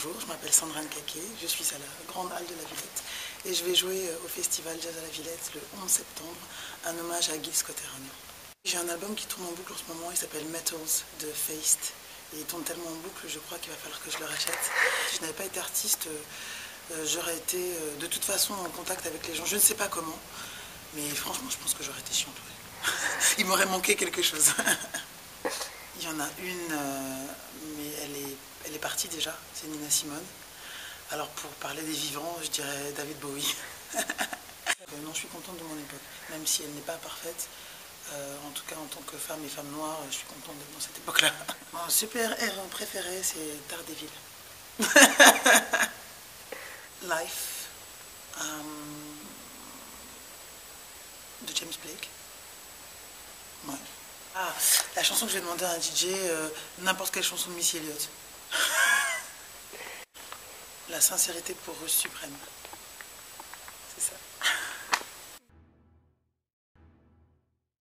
Bonjour, je m'appelle Sandra Nkake, je suis à la Grande Halle de la Villette et je vais jouer au Festival Jazz à la Villette le 11 septembre, un hommage à Gil Scott-Heron. J'ai un album qui tourne en boucle en ce moment, il s'appelle Metals de Feist et il tourne tellement en boucle, je crois qu'il va falloir que je le rachète. Si je n'avais pas été artiste, j'aurais été de toute façon en contact avec les gens, je ne sais pas comment, mais franchement je pense que j'aurais été chiante. Ouais. Il m'aurait manqué quelque chose. Il y en a une, mais elle est partie déjà, c'est Nina Simone. Alors pour parler des vivants, je dirais David Bowie. Non, je suis contente de mon époque, même si elle n'est pas parfaite. En tout cas, en tant que femme et femme noire, je suis contente d'être dans cette époque-là. Mon super-héros préféré, c'est Daredevil. Life de James Blake. Ouais. Ah, la chanson que je vais demander à un DJ, n'importe quelle chanson de Missy Elliott. La sincérité pour Russe suprême. C'est ça.